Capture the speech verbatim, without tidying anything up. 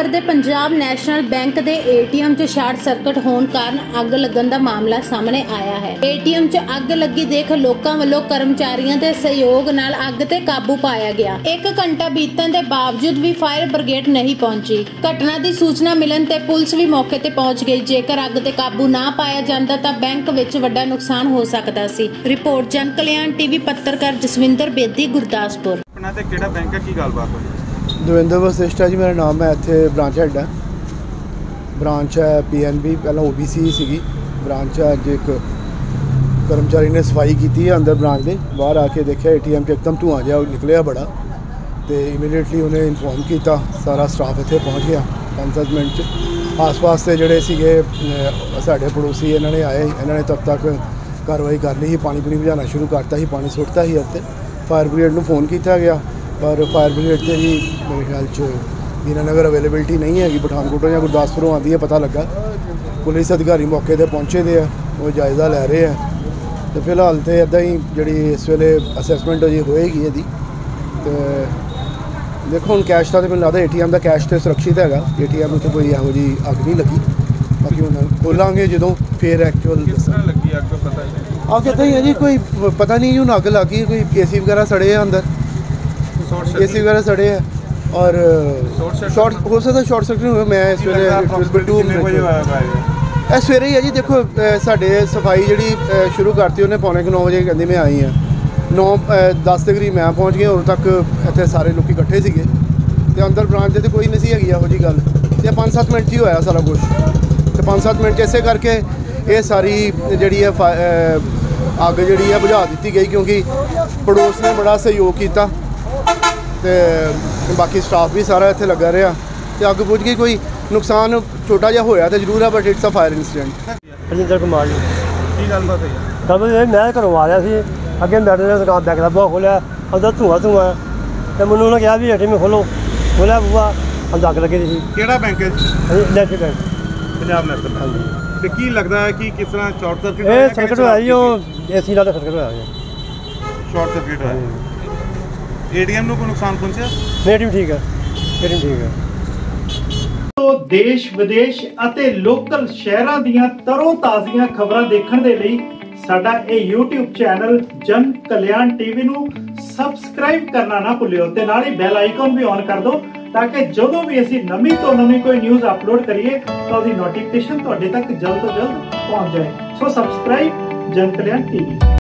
ਅੰਮ੍ਰਿਤਸਰ ਦੇ Punjab national bank ਦੇ ATM 'ਚ ਸ਼ਾਰਟ ਸਰਕਟ ਹੋਣ ਕਾਰਨ ਅੱਗ ਲੱਗਣ ਦਾ ਮਾਮਲਾ ਸਾਹਮਣੇ ਆਇਆ ਹੈ। ਏਟੀਐਮ 'ਚ ਅੱਗ ਲੱਗੀ ਦੇਖ ਲੋਕਾਂ ਵੱਲੋਂ ਕਰਮਚਾਰੀਆਂ ਦੇ ਸਹਿਯੋਗ ਨਾਲ ਅੱਗ ਤੇ ਕਾਬੂ ਪਾਇਆ ਗਿਆ। ਇੱਕ ਘੰਟਾ ਬੀਤਣ ਦੇ ਬਾਵਜੂਦ ਵੀ ਫਾਇਰ ਬ੍ਰਿਗੇਡ ਨਹੀਂ ਪਹੁੰਚੀ। ਘਟਨਾ ਦੀ ਸੂਚਨਾ ਮਿਲਣ ਤੇ ਪੁਲਿਸ ਵੀ ਮੌਕੇ ਤੇ ਪਹੁੰਚ ਗਈ। ਜੇਕਰ ਅੱਗ ਤੇ ਕਾਬੂ ਨਾ ਪਾਇਆ ਜਾਂਦਾ ਤਾਂ ਬੈਂਕ ਵਿੱਚ ਵੱਡਾ ਨੁਕਸਾਨ ਹੋ ਸਕਦਾ ਸੀ। ਰਿਪੋਰਟ ਜਨ ਕਲਿਆਣ ਟੀਵੀ ਪੱਤਰਕਾਰ ਜਸਵਿੰਦਰ ਬੇਦੀ, ਗੁਰਦਾਸਪੁਰ। अपना ते केड़ा बैंक है की गलबात होई? दविंदर वशिष्ठ है जी मेरा नाम है। इत्थे ब्रांच हेड है। ब्रांच है पी एन बी, पहला ओ बी सी सीगी ब्रांच है। अज एक कर्मचारी ने सफाई की है अंदर ब्रांच के। बाहर आके देखा ए टी एम एकदम धुआं जिहा निकलिया बड़ा, तो इमीडिएटली उन्हें इन्फॉर्म किया। सारा स्टाफ इत्थे पहुँच गया पाँच सत्त मिनट च। आस पास के जोड़े सीगे साडे पड़ोसी इन्होंने आए, इन्होंने तब तक कार्रवाई कर ली। पानी पूनी बुझाना शुरू करता ही, पानी सुट्टा ही उत्ते। फायर ब्रिगेड को फोन किया गया, पर फायर ब्रिगेड से भी मेरे ख्याल च दीनानगर अवेलेबिलिटी नहीं हैगी। पठानकोटों या गुरदासपुरों आती है, पता लगा। पुलिस अधिकारी मौके पर पहुँचे दे वो जायज़ा लै रहे हैं। तो फिलहाल तो इदा ही जी इस वेले असैसमेंट जी होएगी यदि तो देखो हम कैश का तो मैंने लगता ए टी एम का कैश तो सुरक्षित है। ए टी एम तो कोई यहो जी अग नहीं लगी। बाकी हम खोलांगे जो फिर एक्चुअल लगी अग पता नहीं। आग इदा ही है जी, कोई पता नहीं हूँ अग लग गई। कोई ए सी वगैरह सड़े हैं अंदर, ए सी वगैरह सड़े हैं और शॉर्ट हो सकता शॉर्ट सर्किट हुए। मैं इस वे सवेरे ही है जी। देखो साढ़े सफाई जी शुरू करती उन्हें पौने नौ बजे कहती मैं आई हाँ। नौ दस के करीब मैं पहुँच गया। उदों तक इतने सारे लोग इकट्ठे थे तो अंदर ब्रांच से कोई नहीं हैगी यहो जी गल। तो पाँच सत्त मिनट ही होया सारा कुछ। तो पाँच सत्त मिनट इसे करके ये सारी जी अग जी है बुझा दी गई, क्योंकि पड़ोस ने बड़ा सहयोग किया। तो बाकी स्टाफ भी सारा इत्थे लगा रहा। तो अग बुझ गई। कोई नुकसान छोटा जिहा होया तो जरूर है, but it's a fire incident. Rajinder Kumar ji की गलबात होई? गलबात मैं घरों आ रहा सी, अगे मैडम ने दुकान बैक का बूहा खोलिया, अंदर धुआं धुआं तो मैंने उन्होंने कहा भी ए टी एम खोलो। खोलिया बूहा, अंदर अग लगी थी। केड़ा बैंक है? National bank, Punjab national. हाँ जी। तो की लगता है कि किस तरह शॉर्ट सर्किट ये सर्किट होया जी, वो ए सी नाल सर्किट होया जी। शॉर्ट सर्किट होया। ए टी एम ਨੂੰ ਕੋਈ ਨੁਕਸਾਨ ਪਹੁੰਚਿਆ? ए टी एम ठीक है, ए टी एम ठीक है। तो देश विदेश ਅਤੇ ਲੋਕਲ ਸ਼ਹਿਰਾਂ ਦੀਆਂ ਤਰੋ ਤਾਜ਼ੀਆਂ ਖਬਰਾਂ ਦੇਖਣ ਦੇ ਲਈ ਸਾਡਾ ਇਹ YouTube ਚੈਨਲ ਜਨ ਕਲਿਆਣ ਟੀਵੀ ਨੂੰ ਸਬਸਕ੍ਰਾਈਬ ਕਰਨਾ ਨਾ ਭੁੱਲਿਓ ਤੇ ਨਾਲ ਹੀ ਬੈਲ ਆਈਕਨ ਵੀ ਔਨ ਕਰ ਦਿਓ, ਤਾਂ ਕਿ ਜਦੋਂ ਵੀ ਅਸੀਂ ਨਵੀਂ ਤੋਂ ਨਵੀਂ ਕੋਈ ਨਿਊਜ਼ ਅਪਲੋਡ ਕਰੀਏ ਤਾਂ ਉਹਦੀ ਨੋਟੀਫਿਕੇਸ਼ਨ ਤੁਹਾਡੇ ਤੱਕ ਜਲਦ ਤੋਂ ਜਲਦ ਪਹੁੰਚ ਜਾਏ। ਸੋ ਸਬਸਕ੍ਰਾਈਬ ਜਨ ਕਲਿਆਣ ਟੀਵੀ।